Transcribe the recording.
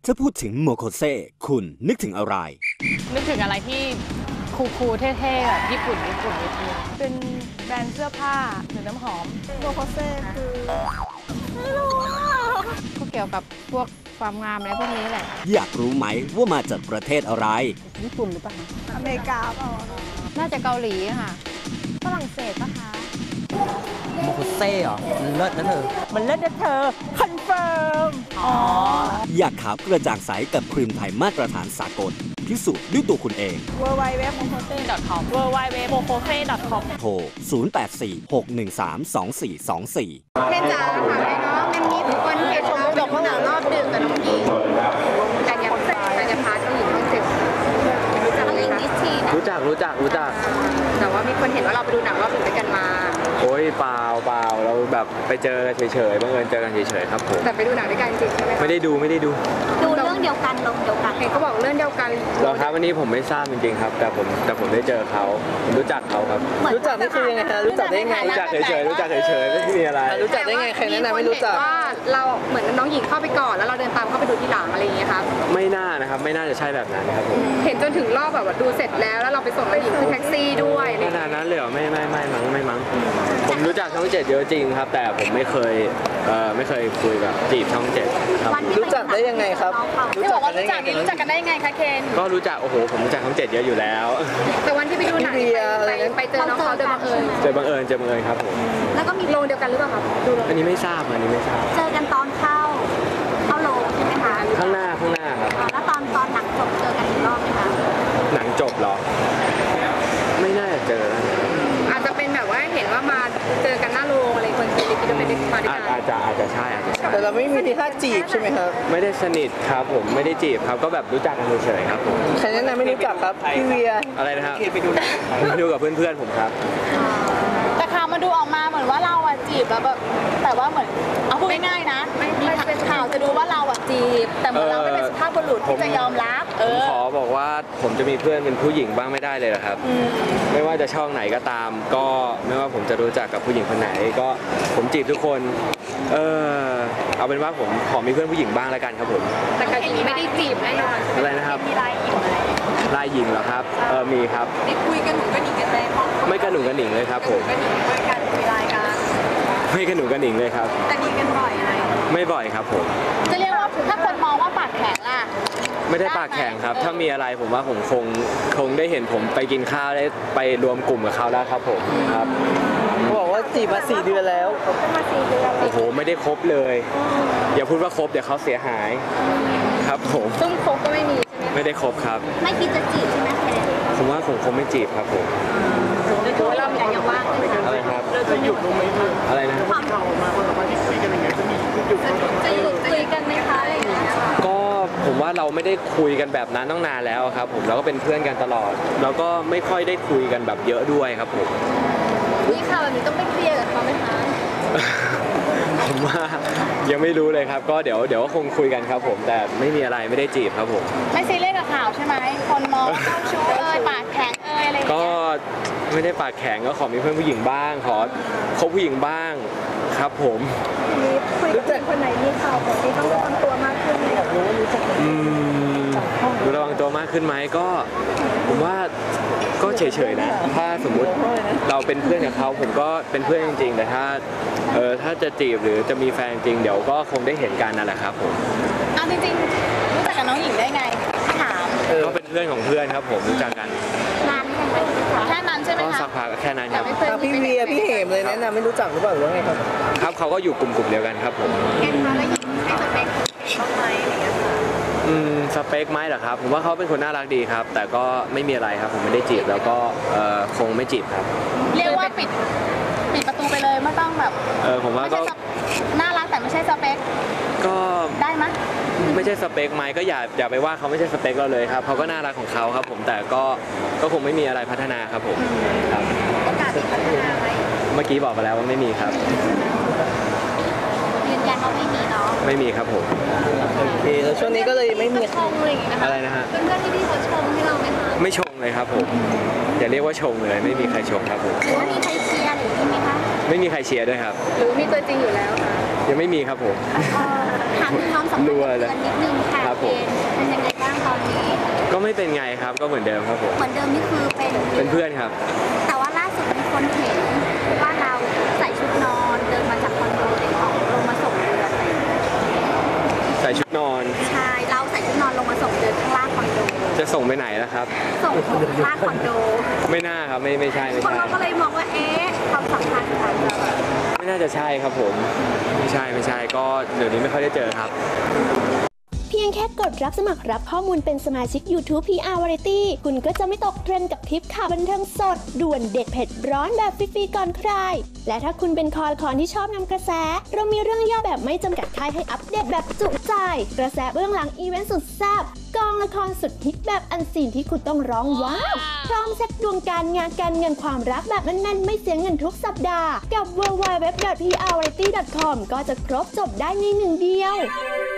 ถ้าพูดถึงโมโคเซ่คุณนึกถึงอะไรนึกถึงอะไรที่คูลๆเท่ๆแบบญี่ปุ่นนิดนึงเป็นแบรนด์เสื้อผ้าหรือน้ำหอมโมโคเซ่คือไม่รู้ก็เกี่ยวกับพวกความงามอะไรพวกนี้แหละอยากรู้ไหมว่ามาจากประเทศอะไรญี่ปุ่นหรือเปล่าอเมริกาเปล่าน่าจะเกาหลีค่ะฝรั่งเศสปะคะโมโคเซ่เหรอมันเลิศนะเธอมันเลิศนะเธอคอนเฟิร์มอยากขาวกระจ่างใสกับครีมไทยมาตรฐานสากลพิสูจน์ด้วยตัวคุณเอง www.mokose.com www.mokose.com โทร 0846132424 เพนจ๋าค่ะไอ้น้องมันมีคนเห็นเราเป็นหนังรอบดึกกับน้องกีกัญญาพัฒน์น้องหญิงท้องเจ็บรู้จักไหมคะรู้จักแต่ว่ามีคนเห็นว่าเราไปดูหนังรอบดึกด้วยกันมาโอ้ยเปล่าเราแบบไปเจอกันเฉยๆบังเอิญเจอกันเฉยๆครับผมแต่ไปดูหนังด้วยกันจริงใช่ไหมไม่ได้ดูเรื่องเดียวกันลงเดียวกันเห็นเขาบอกเรื่องเดียวกันเหรอครับวันนี้ผมไม่ทราบจริงๆครับแต่ผมได้เจอเขาผมรู้จักเขาครับรู้จักนี่คือยังไงคะรู้จักได้ไงรู้จักเฉยๆไม่มีอะไรรู้จักได้ไงใครแนะนำไม่รู้จักว่าเราเหมือนน้องหญิงเข้าไปก่อนแล้วเราเดินตามเข้าไปดูที่หลังอะไรอย่างเงี้ยครับไม่น่านะครับไม่น่าจะใช่แบบนั้นครับผมเห็นจนถึงรอบแบบว่าดูเสร็จแล้วเราไปส่งน้องหญิงขึ้นแท็กซี่ด้วยขนาดนั้นเลยเหรอไม่มั้งผมรู้จักช่อง 7เยอะจริงครับแต่ผมไม่เคยคุยกับจีบช่อง 7ครับรู้จักได้ยังไงครับรู้จักกันได้ยังไงคะเคนก็รู้จักโอ้โหผมรู้จักช่อง 7เยอะอยู่แล้วแต่วันที่ไปดูหนังไปเจอน้องเขาโดยบังเอิญครับผมแล้วก็มีโรงเดียวกันหรือเปล่าครับดูอันนี้ไม่ทราบเจอกันตอนเข้าโรงใช่ไหมคะข้างหน้าครับแล้วตอนหนังจบเจอกันอีกรอบไหมคะหนังจบเหรอไม่น่าจะเจออาจจะเป็นแบบว่าเห็นว่ามาเจอกันหน้าโรงอะไรคนสนิทกันไปด้วยมาด้วยกันอาจจะใช่แต่เราไม่มีทีท่าจีบใช่ไหมครับไม่ได้สนิทครับผมไม่ได้จีบครับก็แบบรู้จักกันเฉยๆครับผมใครแนะนำไม่รู้จักครับพี่เวียอะไรนะครับไปดูกับเพื่อนๆผมครับแต่ข่าวมาดูออกมาเหมือนว่าเราอะจีบแล้วแบบแต่ว่าเหมือนเอาพูดง่ายๆนะไม่ข่าวจะดูว่าเราอะจีบแต่เหมือนเราไม่เป็นสุภาพบุรุษที่จะยอมรับผมขอบอกว่าผมจะมีเพื่อนเป็นผู้หญิงบ้างไม่ได้เลยเหรอครับไม่ว่าจะช่องไหนก็ตามก็ไม่ว่าผมจะรู้จักกับผู้หญิงคนไหนก็ผมจีบทุกคนเอาเป็นว่าผมขอมีเพื่อนผู้หญิงบ้างแล้วกันครับผมแต่การจีบไม่ได้จีบแน่นอนอะไรนะครับมีลายหญิงลายหญิงเหรอครับมีครับได้คุยกันหนูก็หนิงกันเลยไม่กระหนุงกระหนิงเลยครับผมคุยกันมีลายกันไม่กระหนุงกระหนิงเลยครับแต่ดีกันบ่อยไหมไม่บ่อยครับผมจะเรียกว่าถ้าคนมองว่าปากแข็งล่ะไม่ได้ปากแข็งครับถ้ามีอะไรผมว่าผมคงได้เห็นผมไปกินข้าวได้ไปรวมกลุ่มกับเขาแล้วครับผมครับเขาบอกว่าจีบมา4 เดือนแล้วมา4 เดือนโอ้โหไม่ได้ครบเลยอย่าพูดว่าครบเดี๋ยวเขาเสียหายครับผมซึ่งครบก็ไม่มีใช่ไหมไม่ได้ครบครับไม่คิดจะจีบใช่ไหมผมว่าคงไม่จีบครับผมถือว่าเรายังว่างเลยค่ะอะไรครับจะหยุดลงไหมอะไรนะความข่าวออกมาคนละวันที่คุยกันยังไงจะหยุดคุยกันไหมคะอะไรอย่างเงี้ยก็ผมว่าเราไม่ได้คุยกันแบบนั้นตั้งนานแล้วครับผมเราก็เป็นเพื่อนกันตลอดแล้วก็ไม่ค่อยได้คุยกันแบบเยอะด้วยครับผมนี่ค่ะแบบนี้ต้องไปเคลียร์กับเขาไหมคะผมว่ายังไม่รู้เลยครับก็เดี๋ยวก็คงคุยกันครับผมแต่ไม่มีอะไรไม่ได้จีบครับผมไม่ซีเรียสกับข่าวใช่ไหมคนมองเจ้าชู้ปากแข็งอะไรอย่างเงี้ยก็ไม่ได้ปากแข็งก็ขอมีเพื่อนผู้หญิงบ้างขอคบผู้หญิงบ้างครับผมรู้จักคนไหนมีข่าวแบบนี้ต้องระวังตัวมากขึ้นไหมระวังตัวมากขึ้นไหมก็ผมว่าก็เฉยๆนะถ้าสมมุติเราเป็นเพื่อนกับเขาผมก็เป็นเพื่อนจริงๆแต่ถ้าจะจีบหรือจะมีแฟนจริงเดี๋ยวก็คงได้เห็นกันนั่นแหละครับผมจริงๆรู้จักกับน้องหญิงได้ไงถามก็เป็นเพื่อนของเพื่อนครับผมรู้จักกันนานแค่นั้นใช่ไหมคะก็สักพักแค่นั้นครับพี่เวียพี่เหมเลยแนะนำไม่รู้จักหรือเปล่าหรือว่าไงครับครับเขาก็อยู่กลุ่มเดียวกันครับผมเอ็นคะแล้วหญิงให้สเปคเขาไหมอะไรอย่างเงี้ยสเปคไหมเหรอครับผมว่าเขาเป็นคนน่ารักดีครับแต่ก็ไม่มีอะไรครับผมไม่ได้จีบแล้วก็คงไม่จีบครับเรียกว่าปิดประตูไปเลยไม่ต้องแบบผมว่าก็น่ารักแต่ไม่ใช่สเปคก็ได้ไหมไม่ใช่สเปคไหมก็อย่าไปว่าเขาไม่ใช่สเปคเราเลยครับเขาก็น่ารักของเขาครับผมแต่ก็คงไม่มีอะไรพัฒนาครับผมครับโอกาสที่พัฒนาไหมเมื่อกี้บอกไปแล้วว่าไม่มีครับยืนยันว่าไม่มีเนาะไม่มีครับผมโอเคแล้วช่วงนี้ก็เลยไม่มีชงอะไรอย่างเงี้ยอะไรนะฮะเพื่อนๆที่พี่เขาชงให้เราไหมคะไม่ชงเลยครับผมอย่าเรียกว่าชงเลยไม่มีใครชงครับผมหรือว่ามีใครเชียร์หรือมีไหมคะไม่มีใครเชียร์ด้วยครับหรือมีตัวจริงอยู่แล้วค่ะยังไม่มีครับผมถามถึงความสัมพันธ์กันนิดนึงค่ะเคนไม่เป็นไงครับก็เหมือนเดิมครับผมเหมือนเดิมนี่คือเป็นเพื่อนครับแต่ว่าล่าสุดมีคนเห็นว่าเราใส่ชุดนอนเดินมาจากคอนโดลงมาส่งเดือนอะไรอย่างเงี้ยใส่ชุดนอนใช่เราใส่ชุดนอนลงมาส่งเดือนข้างล่างคอนโดจะส่งไปไหนล่ะครับส่งถึงข้างล่างคอนโดไม่น่าครับไม่ใช่คนเราก็เลยมองว่าความสัมพันธ์ของเราไม่น่าจะใช่ครับผมไม่ใช่ก็เดี๋ยวนี้ไม่ค่อยได้เจอครับเพียงแค่กดรับสมัครรับข้อมูลเป็นสมาชิก YouTube PR Variety คุณก็จะไม่ตกเทรนด์กับคลิปข่าวบันเทิงสด ด่วนเด็ดเผ็ดร้อนแบบฟรีๆก่อนใคร และถ้าคุณเป็นคอที่ชอบนำกระแส เรามีเรื่องย่อแบบไม่จำกัดค่ายให้อัปเดตแบบจุใจ กระแสเบื้องหลังอีเวนต์สุดแซ่บกองละครสุดฮิตแบบอันซีนที่คุณต้องร้องว้าวพร้อมเช็คดวงการงานการเงินความรักแบบแน่นๆไม่เสียเงินทุกสัปดาห์กับ www.prvariety.com ก็จะครบจบได้ในหนึ่งเดียว